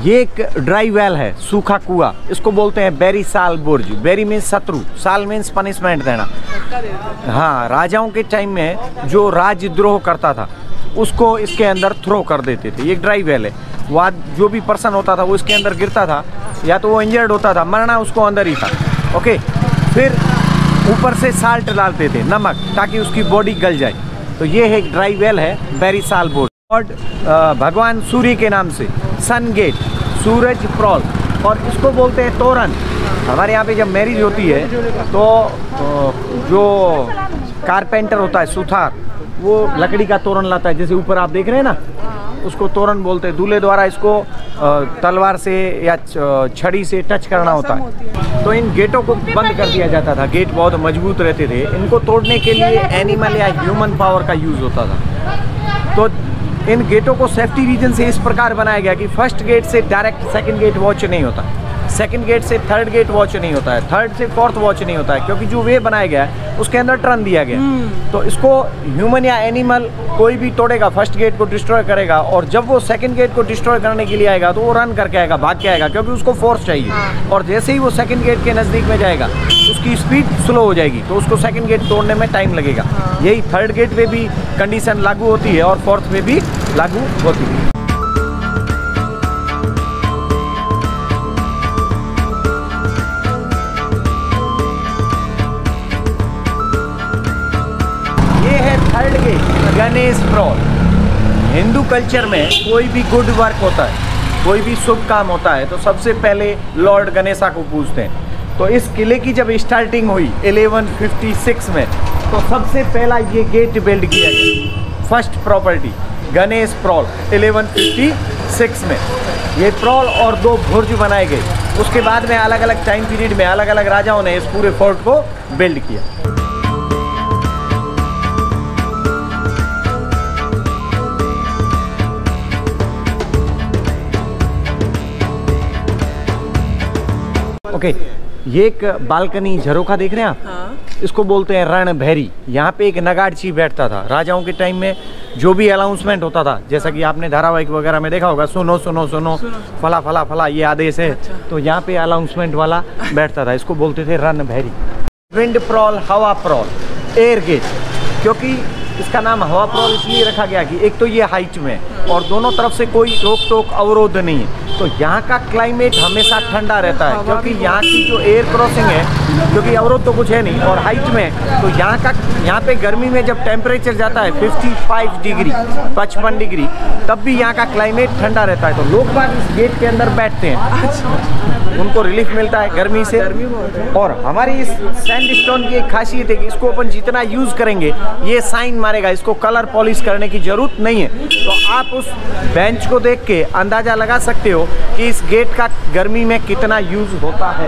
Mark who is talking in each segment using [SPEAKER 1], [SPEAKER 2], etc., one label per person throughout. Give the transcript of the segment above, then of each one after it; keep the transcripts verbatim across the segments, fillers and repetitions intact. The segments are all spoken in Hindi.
[SPEAKER 1] ये एक ड्राई वेल है, सूखा कुआं, इसको बोलते हैं बैरी साल बुर्ज। बैरी मीन्स शत्रु, साल मीन्स पनिशमेंट देना। हाँ, राजाओं के टाइम में जो राजद्रोह करता था उसको इसके अंदर थ्रो कर देते थे। ये ड्राई वेल है, वहाँ जो भी पर्सन होता था वो इसके अंदर गिरता था, या तो वो इंजर्ड होता था, मरना उसको अंदर ही था। ओके, फिर ऊपर से साल्ट डालते थे, नमक, ताकि उसकी बॉडी गल जाए। तो ये एक ड्राई वेल है बैरी साल बुर्ज। और भगवान सूर्य के नाम से सन गेट, सूरज प्रॉल, और इसको बोलते हैं तोरण। हमारे यहाँ पे जब मैरिज होती है तो जो कारपेंटर होता है, सुथार, वो लकड़ी का तोरण लाता है, जैसे ऊपर आप देख रहे हैं ना, उसको तोरण बोलते हैं। दूल्हे द्वारा इसको तलवार से या छड़ी से टच करना होता है। तो इन गेटों को बंद कर दिया जाता था। गेट बहुत मजबूत रहते थे, इनको तोड़ने के लिए एनिमल या ह्यूमन पावर का यूज़ होता था। तो इन गेटों को सेफ्टी रीजन से इस प्रकार बनाया गया कि फर्स्ट गेट से डायरेक्ट सेकंड गेट वॉच नहीं होता, सेकंड गेट से थर्ड गेट वॉच नहीं होता है, थर्ड से फोर्थ वॉच नहीं होता है, क्योंकि जो वे बनाया गया है उसके अंदर टर्न दिया गया। तो इसको ह्यूमन या एनिमल कोई भी तोड़ेगा, फर्स्ट गेट को डिस्ट्रॉय करेगा, और जब वो सेकंड गेट को डिस्ट्रॉय करने के लिए आएगा तो वो रन करके आएगा, भाग के आएगा, क्योंकि उसको फोर्स चाहिए। और जैसे ही वो सेकंड गेट के नज़दीक में जाएगा उसकी स्पीड स्लो हो जाएगी, तो उसको सेकंड गेट तोड़ने में टाइम लगेगा। यही थर्ड गेट पे भी कंडीशन लागू होती है और फोर्थ पे भी लागू होती है। ये है third gate, Ganesh Pol. Hindu culture में कोई भी गुड वर्क होता है, कोई भी शुभ काम होता है, तो सबसे पहले लॉर्ड गणेशा को पूजते हैं। तो इस किले की जब स्टार्टिंग हुई ग्यारह सौ छप्पन में, तो सबसे पहला ये गेट बिल्ड किया गया। फर्स्ट प्रॉपर्टी गणेश प्रॉल ग्यारह सौ छप्पन में, ये प्रॉल और दो बुर्ज बनाए गए। उसके बाद में अलग अलग टाइम पीरियड में अलग अलग राजाओं ने इस पूरे फोर्ट को बिल्ड किया। ओके okay, ये एक बालकनी झरोखा देख रहे हैं आप? हाँ। इसको बोलते हैं रणभैरी। यहाँ पे एक नगाड़ची बैठता था। राजाओं के टाइम में जो भी अनाउंसमेंट होता था, जैसा कि आपने धारावाहिक वगैरह में देखा होगा, सुनो सुनो सुनो, सुनो। फला फला फला ये आदेश है। अच्छा। तो यहाँ पे अनाउंसमेंट वाला बैठता था, इसको बोलते थे Ranbhairi. Wind Pol, Hawa Pol, air gate, क्योंकि इसका नाम हवा प्रॉल इसलिए रखा गया कि एक तो ये हाइट में और दोनों तरफ से कोई रोक टोक अवरोध नहीं है, तो यहाँ का क्लाइमेट हमेशा ठंडा रहता है, क्योंकि यहाँ की जो एयर क्रॉसिंग है, क्योंकि अवरोध तो कुछ है नहीं, और हाइट में तो यहाँ का यहाँ पे गर्मी में जब टेम्परेचर जाता है पचपन डिग्री पचपन डिग्री, तब भी यहाँ का क्लाइमेट ठंडा रहता है। तो लोग बाग इस गेट के अंदर बैठते हैं, उनको रिलीफ मिलता है गर्मी से। और हमारी इस सैंडस्टोन की एक खासियत है कि इसको अपन जितना यूज़ करेंगे ये साइन मारेगा, इसको कलर पॉलिश करने की जरूरत नहीं है। तो आप उस बेंच को देख के अंदाज़ा लगा सकते हो कि इस गेट का गर्मी में कितना यूज़ होता है।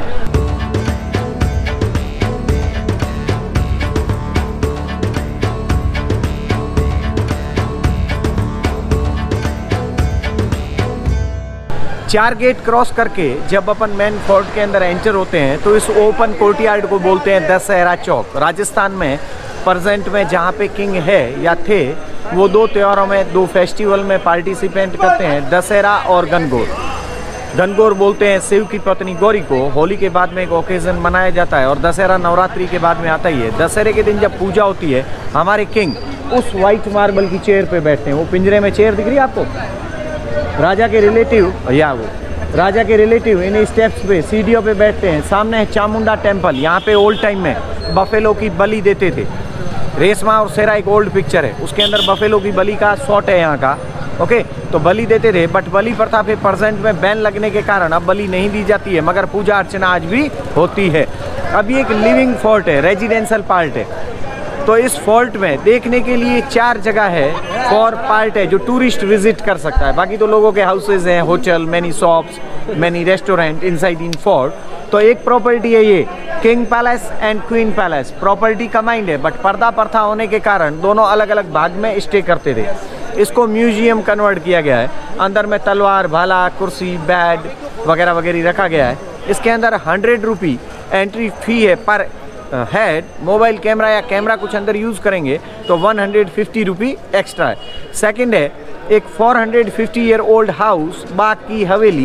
[SPEAKER 1] चार गेट क्रॉस करके जब अपन मेन फोर्ट के अंदर एंटर होते हैं तो इस ओपन कोर्टयार्ड को बोलते हैं दशहरा चौक। राजस्थान में प्रेजेंट में जहाँ पे किंग है या थे, वो दो त्योहारों में, दो फेस्टिवल में पार्टिसिपेट करते हैं, दशहरा और गणगौर। गणगौर बोलते हैं शिव की पत्नी गौरी को। होली के बाद में एक ओकेजन मनाया जाता है और दशहरा नवरात्रि के बाद में आता ही है। दशहरे के दिन जब पूजा होती है, हमारे किंग उस वाइट मार्बल की चेयर पे बैठते हैं। वो पिंजरे में चेयर दिख रही है आपको? राजा के रिलेटिव या वो राजा के रिलेटिव इन स्टेप्स पे, सीढ़ियों पे बैठते हैं। सामने है चामुंडा टेम्पल। यहाँ पे ओल्ड टाइम में बफेलो की बलि देते थे। रेशमा और शेरा एक ओल्ड पिक्चर है, उसके अंदर बफेलो की बलि का शॉट है यहाँ का। ओके, तो बलि देते थे, बट बलि प्रथा पे प्रेजेंट में बैन लगने के कारण अब बलि नहीं दी जाती है, मगर पूजा अर्चना आज भी होती है। अब ये एक लिविंग फोर्ट है, रेजिडेंशियल पार्ट है। तो इस फोर्ट में देखने के लिए चार जगह है, फॉर पार्ट है जो टूरिस्ट विजिट कर सकता है। बाकी तो लोगों के हाउसेज हैं, hotel, many shops, many restaurant inside in fort. तो एक प्रॉपर्टी है ये king palace and queen palace. Property combined है, बट पर्दा प्रथा होने के कारण दोनों अलग अलग भाग में स्टे करते थे। इसको म्यूजियम कन्वर्ट किया गया है। अंदर में तलवार, भाला, कुर्सी, बेड वगैरह वगैरह रखा गया है। इसके अंदर हंड्रेड रुपी एंट्री फी है पर हेड। मोबाइल कैमरा या कैमरा कुछ अंदर यूज़ करेंगे तो one hundred fifty rupee extra है। सेकंड है एक four hundred fifty year old house, बाग की हवेली,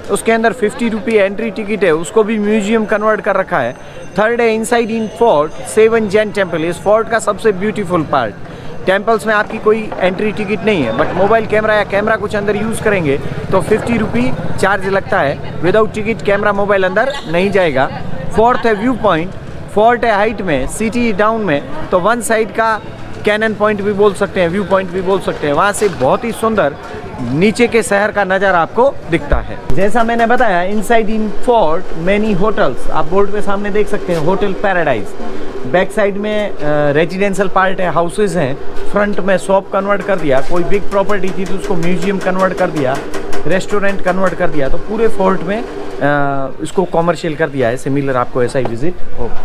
[SPEAKER 1] उसके अंदर फिफ्टी रुपी एंट्री टिकट है, उसको भी म्यूजियम कन्वर्ट कर रखा है। थर्ड है inside in fort seven Jain temple. इस फोर्ट का सबसे ब्यूटीफुल पार्ट, टेम्पल्स में आपकी कोई एंट्री टिकट नहीं है, बट मोबाइल कैमरा या कैमरा कुछ अंदर यूज़ करेंगे तो फिफ्टी रुपी चार्ज लगता है। विदाउट टिकट कैमरा मोबाइल अंदर नहीं जाएगा। फोर्थ है व्यू पॉइंट। फोर्ट है हाइट में, सिटी डाउन में, तो वन साइड का कैनन पॉइंट भी बोल सकते हैं, व्यू पॉइंट भी बोल सकते हैं। वहाँ से बहुत ही सुंदर नीचे के शहर का नज़ारा आपको दिखता है। जैसा मैंने बताया, inside in fort many hotels, आप बोर्ड पे सामने देख सकते हैं, होटल पैराडाइज। बैक साइड में रेजिडेंशियल पार्ट है, हाउसेज हैं। फ्रंट में शॉप कन्वर्ट कर दिया, कोई बिग प्रॉपर्टी थी तो उसको म्यूजियम कन्वर्ट कर दिया, रेस्टोरेंट कन्वर्ट कर दिया, तो पूरे फोर्ट में आ, इसको कॉमर्शियल कर दिया है। सिमिलर आपको ऐसा ही विजिट होगा।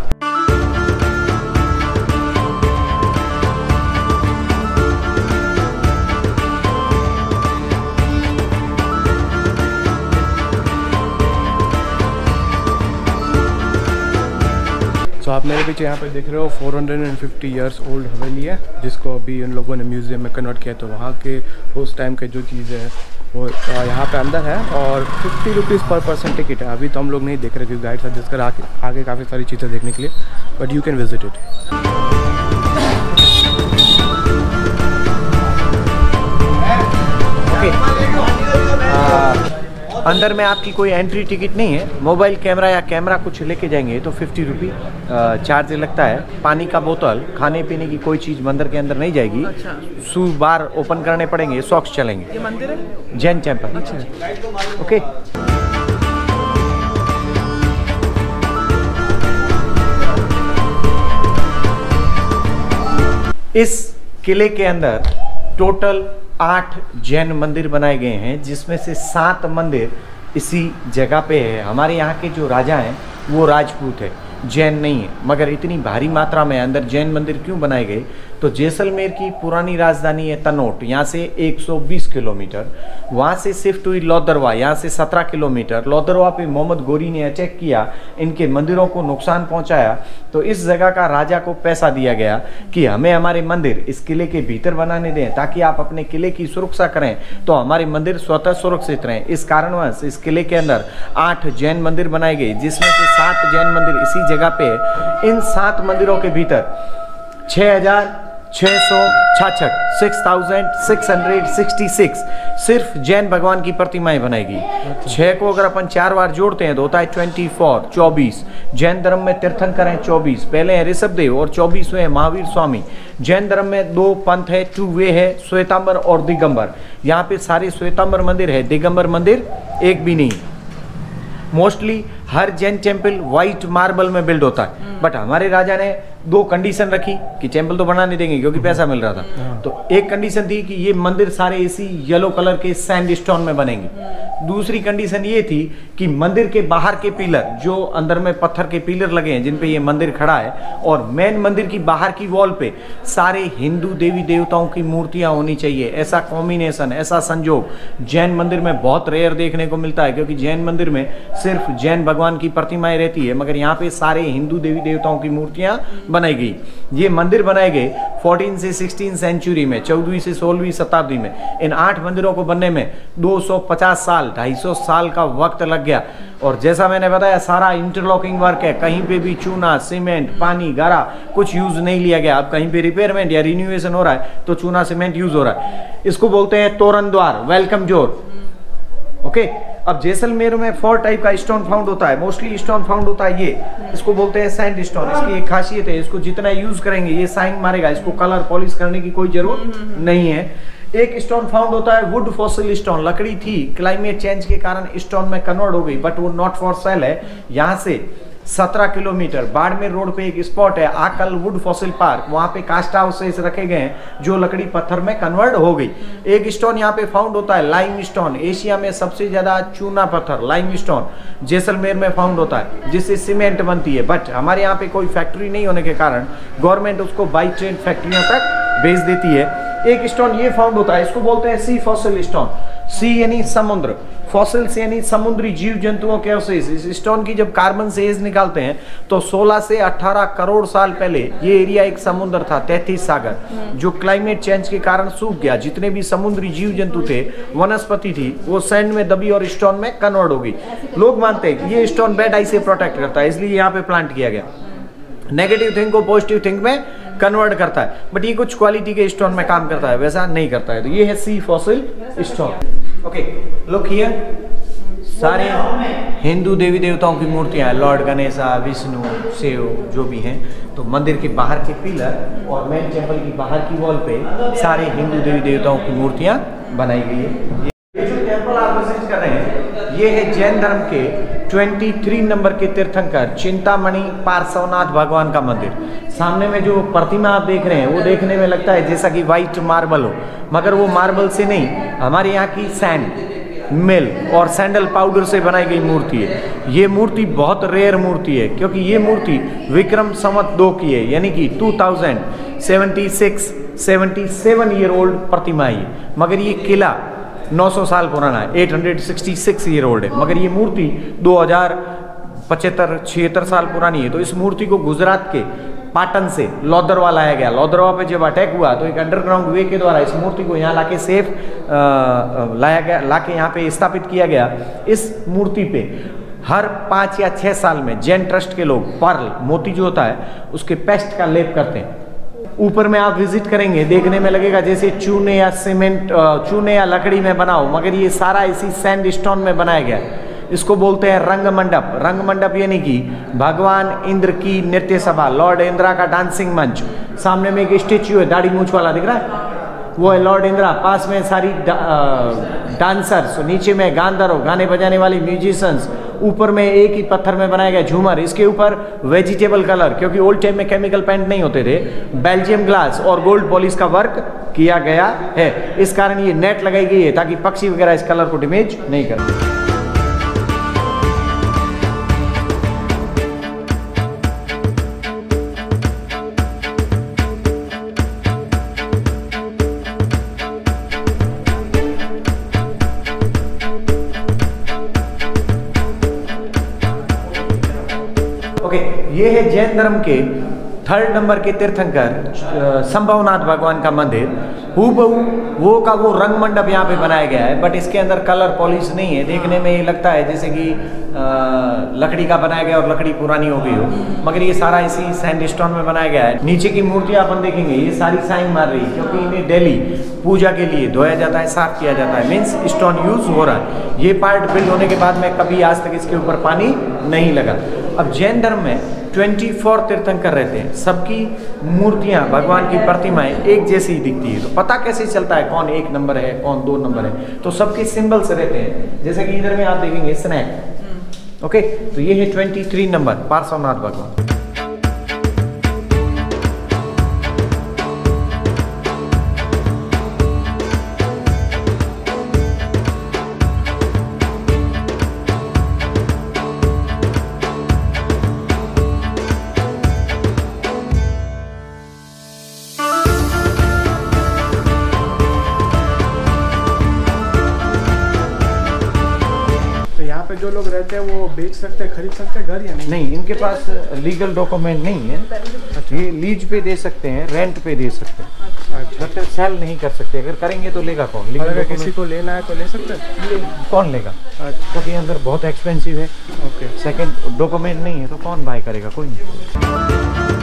[SPEAKER 2] तो आप मेरे पीछे यहाँ पे देख रहे हो four hundred fifty years old haveli है, जिसको अभी उन लोगों ने म्यूज़ियम में कन्वर्ट किया। तो वहाँ के उस टाइम के जो चीज़ें हैं वो यहाँ पे अंदर है, और fifty rupees per person ticket है। अभी तो हम लोग नहीं देख रहे क्योंकि गाइड सजेस्ट कर आगे आगे काफ़ी सारी चीज़ें देखने के लिए, but you can visit it.
[SPEAKER 1] अंदर में आपकी कोई एंट्री टिकट नहीं है। मोबाइल कैमरा या कैमरा कुछ लेके जाएंगे तो फिफ्टी रुपी चार्ज लगता है। पानी का बोतल, खाने पीने की कोई चीज़ मंदिर के अंदर नहीं जाएगी।
[SPEAKER 3] अच्छा।
[SPEAKER 1] शू बार ओपन करने पड़ेंगे, सॉक्स चलेंगे।
[SPEAKER 3] ये मंदिर है
[SPEAKER 1] जैन टेम्पल।
[SPEAKER 3] अच्छा।
[SPEAKER 1] ओके। इस किले के अंदर टोटल आठ जैन मंदिर बनाए गए हैं, जिसमें से सात मंदिर इसी जगह पे है। हमारे यहाँ के जो राजा हैं वो राजपूत है, जैन नहीं है। मगर इतनी भारी मात्रा में अंदर जैन मंदिर क्यों बनाए गए? तो जैसलमेर की पुरानी राजधानी है तनोट, यहाँ से एक सौ बीस किलोमीटर, वहाँ से शिफ्ट हुई लोदरवा, यहाँ से सत्रह किलोमीटर। लोदरवा पे मोहम्मद गोरी ने अटैक किया, इनके मंदिरों को नुकसान पहुँचाया, तो इस जगह का राजा को पैसा दिया गया कि हमें हमारे मंदिर इस किले के भीतर बनाने दें, ताकि आप अपने किले की सुरक्षा करें तो हमारे मंदिर स्वतः सुरक्षित रहें। इस कारणवश इस किले के अंदर आठ जैन मंदिर बनाए गए, जिसमें से सात जैन मंदिर इसी जगह पे है। इन सात मंदिरों के भीतर छः हजार छः सौ छाछठ six thousand six hundred sixty six सिर्फ जैन भगवान की प्रतिमाएं बनाएगी। छः को अगर अपन चार बार जोड़ते हैं तो होता है ट्वेंटी फोर, चौबीस। जैन धर्म में तीर्थंकर हैं चौबीस, पहले हैं ऋषभदेव और चौबीसवें हैं महावीर स्वामी। जैन धर्म में दो पंथ है, टू वे है, श्वेतांबर और दिगंबर। यहाँ पे सारे श्वेतांबर मंदिर है, दिगंबर मंदिर एक भी नहीं। मोस्टली हर जैन टेम्पल वाइट मार्बल में बिल्ड होता है, बट हमारे राजा ने दो कंडीशन रखी कि टेम्पल तो बनाने देंगे क्योंकि पैसा मिल रहा था। तो एक कंडीशन थी कि ये मंदिर सारे इसी येलो कलर के सैंड स्टोन में बनेंगे। दूसरी कंडीशन ये थी कि मंदिर के बाहर के पिलर, जो अंदर में पत्थर के पिलर लगे हैं जिन पे ये मंदिर खड़ा है, और मेन मंदिर की बाहर की वॉल पे सारे हिंदू देवी देवताओं की मूर्तियां होनी चाहिए। ऐसा कॉम्बिनेशन, ऐसा संजोग जैन मंदिर में बहुत रेयर देखने को मिलता है, क्योंकि जैन मंदिर में सिर्फ जैन भगवान की प्रतिमाएं रहती है, मगर यहाँ पे सारे हिंदू देवी देवताओं की मूर्तियां बनाई गई। ये मंदिर बनाए गए चौदह से सोलहवीं सेंचुरी में, चौदहवीं से सोलहवीं शताब्दी में। इन आठ मंदिरों को बनने में दो सौ पचास साल, ढाई सौ साल का वक्त लग गया। और जैसा मैंने बताया, सारा इंटरलॉकिंग वर्क है, कहीं पे भी चूना, सीमेंट, पानी, गारा कुछ यूज नहीं लिया गया। अब कहीं पे रिपेयरमेंट या रिन्यूएशन हो रहा है तो चूना सीमेंट यूज हो रहा है। इसको बोलते हैं तोरण द्वार, वेलकम डोर। ओके। अब जैसलमेर में फोर टाइप का स्टोन फाउंड होता है, मोस्टली स्टोन फाउंड होता है ये, इसको बोलते हैं सैंड स्टोन। इसकी एक खासियत है, इसको जितना यूज करेंगे ये साइन मारेगा, इसको कलर पॉलिश करने की कोई जरूरत नहीं है। एक स्टोन फाउंड होता है वुड फॉसिल स्टोन, लकड़ी थी, क्लाइमेट चेंज के कारण स्टोन में कन्वर्ट हो गई, बट वो नॉट फॉर सेल है। यहाँ से सत्रह किलोमीटर बाड़मेर रोड पे एक स्पॉट है आकल वुड फॉसिल पार्क, वहाँ पे कास्ट हाउसेस रखे गए हैं जो लकड़ी पत्थर में कन्वर्ट हो गई। एक स्टोन यहाँ पे फाउंड होता है लाइम स्टोन, एशिया में सबसे ज्यादा चूना पत्थर लाइम स्टोन जैसलमेर में फाउंड होता है, जिससे सीमेंट बनती है। बट हमारे यहाँ पे कोई फैक्ट्री नहीं होने के कारण गवर्नमेंट उसको बाई ट्रेन फैक्ट्रियों तक भेज देती है। एक स्टोन ये फाउंड होता है, इसको बोलते हैं सी फॉसिल स्टोन। सी यानी समुद्र, फॉसिल्स यानी समुद्री जीव जंतुओं के अवशेष। इस स्टोन की जब कार्बन से एज निकालते हैं तो सोलह से अठारह करोड़ साल पहले ये एरिया एक समुद्र था, तैंतीस सागर, जो क्लाइमेट चेंज के कारण सूख गया। जितने भी समुद्री जीव जंतु थे, वनस्पति थी, वो सैंड में दबी और स्टोन में कन्वर्ट हो गई। लोग मानते हैं कि ये स्टोन बैड आई से प्रोटेक्ट करता है, इसलिए यहाँ पे प्लांट किया गया। नेगेटिव थिंग को पॉजिटिव थिंग में कन्वर्ट करता है, बट ये कुछ क्वालिटी के स्टोन में काम करता है, वैसा नहीं करता है। तो ये है sea fossil stone. Okay, look here, सारे हिंदू देवी देवताओं की मूर्तियां हैं, लॉर्ड गणेशा, विष्णु, शिव, जो भी हैं। तो मंदिर के बाहर के पिलर और मेन टेम्पल की बाहर की वॉल पे सारे हिंदू देवी देवताओं की मूर्तियां बनाई गई है। ये जो टेम्पल आप विजिट कर रहे हैं, ये है जैन धर्म के तेईस नंबर के तीर्थंकर चिंतामणि पार्श्वनाथ भगवान का मंदिर। सामने में जो प्रतिमा आप देख रहे हैं, वो देखने में लगता है जैसा कि व्हाइट मार्बल हो, मगर वो मार्बल से नहीं, हमारे यहाँ की सैंड, मिल और सैंडल पाउडर से बनाई गई मूर्ति है। ये मूर्ति बहुत रेयर मूर्ति है, क्योंकि ये मूर्ति विक्रम संवत दो की है, यानी कि two thousand seventy six seventy seven year old प्रतिमा है। मगर ये किला नौ सौ साल पुराना है, आठ सौ छियासठ ईयर ओल्ड है, मगर ये मूर्ति दो हज़ार पचहत्तर छिहत्तर साल पुरानी है। तो इस मूर्ति को गुजरात के पाटन से लोदरवा लाया गया। लोदरवा पे जब अटैक हुआ तो एक अंडरग्राउंड वे के द्वारा इस मूर्ति को यहाँ लाके सेफ लाया गया, लाके यहाँ पे स्थापित किया गया। इस मूर्ति पे हर पाँच या छः साल में जैन ट्रस्ट के लोग पर्ल, मोती जो होता है, उसके पेस्ट का लेप करते हैं। ऊपर में आप विजिट करेंगे, देखने में लगेगा जैसे चूने या सीमेंट, चूने या लकड़ी में बना हो, मगर ये सारा इसी सैंड स्टोन में बनाया गया है। इसको बोलते हैं रंग मंडप। रंग मंडप यानी कि भगवान इंद्र की नृत्य सभा, लॉर्ड इंद्रा का डांसिंग मंच। सामने में एक स्टेच्यू है, दाढ़ी मूंछ वाला, दिख रहा है, वो है लॉर्ड इंद्रा। पास में सारी डा, डांसर्स, नीचे में गांधर्व, गाने बजाने वाली म्यूजिशियंस, ऊपर में एक ही पत्थर में बनाया गया झूमर। इसके ऊपर वेजिटेबल कलर, क्योंकि ओल्ड टाइम में केमिकल पेंट नहीं होते थे, बेल्जियम ग्लास और गोल्ड पॉलिश का वर्क किया गया है। इस कारण ये नेट लगाई गई है ताकि पक्षी वगैरह इस कलर को डैमेज नहीं करते। ये है जैन धर्म के थर्ड नंबर के तीर्थंकर संभवनाथ भगवान का मंदिर। हूबहू वो का वो रंग मंडप यहाँ पे बनाया गया है, बट इसके अंदर कलर पॉलिश नहीं है। देखने में ये लगता है जैसे कि लकड़ी का बनाया गया और लकड़ी पुरानी हो गई हो, मगर ये सारा इसी सैंडस्टोन में बनाया गया है। नीचे की मूर्तियाँ अपन देखेंगे, ये सारी साइन मार रही है, क्योंकि इन्हें डेली पूजा के लिए धोया जाता है, साफ किया जाता है, मीन्स स्टोन यूज हो रहा है। ये पार्ट बिल्ड होने के बाद में कभी आज तक इसके ऊपर पानी नहीं लगा। अब जैन धर्म में चौबीस तीर्थंकर रहते हैं, सबकी मूर्तियां, भगवान की प्रतिमाएं एक जैसी ही दिखती है। तो पता कैसे चलता है कौन एक नंबर है, कौन दो नंबर है? तो सबके सिंबल्स रहते हैं, जैसे कि इधर में आप देखेंगे स्नैक। ओके, तो ये है तेईस नंबर पार्श्वनाथ भगवान।
[SPEAKER 2] जो लोग रहते हैं वो बेच सकते हैं, खरीद सकते हैं घर या नहीं?
[SPEAKER 1] नहीं, इनके पास लीगल डॉक्यूमेंट नहीं है। अच्छा। ये लीज पे दे सकते हैं, रेंट पे दे सकते हैं, अच्छा, सेल नहीं कर सकते। अगर करेंगे तो लेगा कौन?
[SPEAKER 2] अगर किसी को लेना है तो ले सकते हैं,
[SPEAKER 1] कौन लेगा?
[SPEAKER 2] अच्छा।
[SPEAKER 1] क्योंकि अंदर बहुत एक्सपेंसिव है।
[SPEAKER 2] ओके।
[SPEAKER 1] सेकंड, डॉक्यूमेंट नहीं है तो कौन बाय करेगा? कोई नहीं।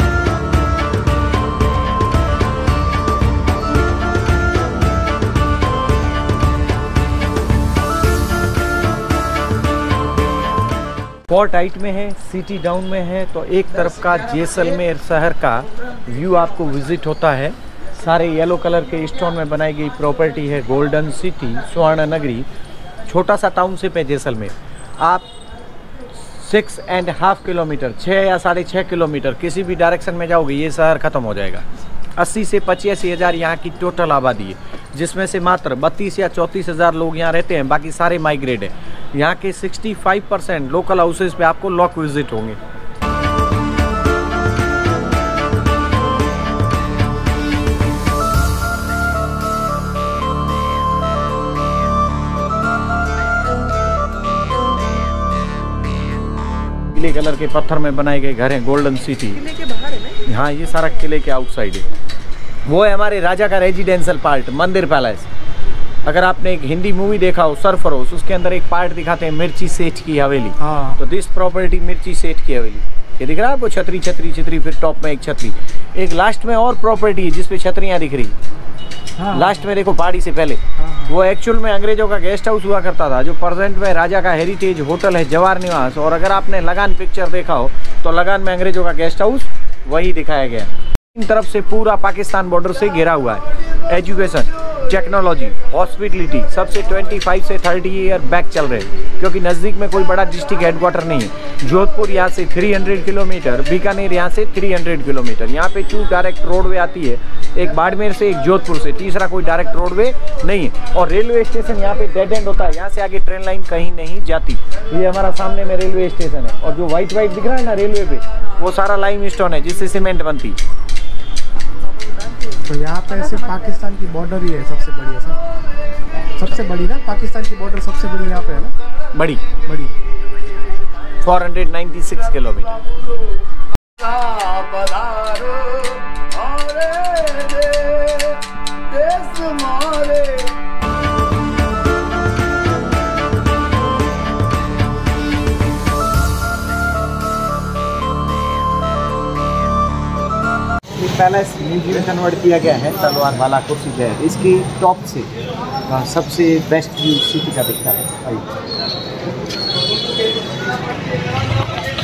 [SPEAKER 1] पोर्ट हाइट में है, सिटी डाउन में है, तो एक तरफ का जैसलमेर शहर का व्यू आपको विजिट होता है। सारे येलो कलर के स्टोन में बनाई गई प्रॉपर्टी है, गोल्डन सिटी, स्वर्ण नगरी, छोटा सा टाउनशिप है जैसलमेर। आप सिक्स एंड हाफ किलोमीटर, छः या साढ़े छः किलोमीटर किसी भी डायरेक्शन में जाओगे ये शहर ख़त्म हो जाएगा। अस्सी से पचासी हज़ार यहाँ की टोटल आबादी है, जिसमें से मात्र बत्तीस या चौंतीस हज़ार लोग यहाँ रहते हैं, बाकी सारे माइग्रेट हैं। यहाँ के पैंसठ परसेंट लोकल हाउसेज पे आपको लॉक विजिट होंगे। पीले कलर के पत्थर में बनाए गए घर हैं, गोल्डन सिटी।
[SPEAKER 3] किले के बाहर है ना?
[SPEAKER 1] हाँ, ये सारा किले के आउटसाइड है। वो है हमारे राजा का रेजिडेंशियल पार्ट, मंदिर पैलेस। अगर आपने एक हिंदी मूवी देखा हो सरफरोश, उसके अंदर एक पार्ट दिखाते हैं मिर्ची सेठ की हवेली।
[SPEAKER 2] हाँ।
[SPEAKER 1] तो दिस प्रॉपर्टी मिर्ची सेठ की हवेली, ये दिख रहा है आपको, छतरी छतरी छतरी, फिर टॉप में एक छतरी, एक लास्ट में और प्रॉपर्टी है जिसपे छतरियाँ दिख रही।
[SPEAKER 2] हाँ।
[SPEAKER 1] लास्ट में देखो पहाड़ी से पहले,
[SPEAKER 2] हाँ।
[SPEAKER 1] वो एक्चुअल में अंग्रेजों का गेस्ट हाउस हुआ करता था, जो प्रेजेंट में राजा का हेरिटेज होटल है जवाहर निवास। और अगर आपने लगान पिक्चर देखा हो तो लगान में अंग्रेजों का गेस्ट हाउस वही दिखाया गया। इन तरफ से पूरा पाकिस्तान बॉर्डर से घिरा हुआ है। एजुकेशन, टेक्नोलॉजी, हॉस्पिटलिटी सबसे पच्चीस से तीस ईयर बैक चल रहे हैं, क्योंकि नज़दीक में कोई बड़ा डिस्ट्रिक्ट हेडक्वार्टर नहीं है। जोधपुर यहाँ से तीन सौ किलोमीटर, बीकानेर यहाँ से तीन सौ किलोमीटर। यहाँ पे टू डायरेक्ट रोडवे आती है, एक बाड़मेर से, एक जोधपुर से, तीसरा कोई डायरेक्ट रोडवे नहीं है। और रेलवे स्टेशन यहाँ पे डेड एंड होता है, यहाँ से आगे ट्रेन लाइन कहीं नहीं जाती। ये हमारा सामने में रेलवे स्टेशन है, और जो व्हाइट व्हाइट दिख रहा है ना रेलवे पे, वो सारा लाइम स्टोन है जिससे सीमेंट बनती।
[SPEAKER 2] तो यहाँ पे सिर्फ पाकिस्तान की बॉर्डर ही है सबसे बड़ी है सर, सबसे बड़ी ना पाकिस्तान की बॉर्डर सबसे बड़ी यहाँ पे है ना,
[SPEAKER 1] बड़ी
[SPEAKER 2] बड़ी
[SPEAKER 1] चार सौ छियानवे किलोमीटर। पैलेस म्यूजियम कन्वर्ट किया गया है, तलवार वाला कुर्सी जो है इसकी टॉप से आ, सबसे बेस्ट व्यू सिटी का दिखता है।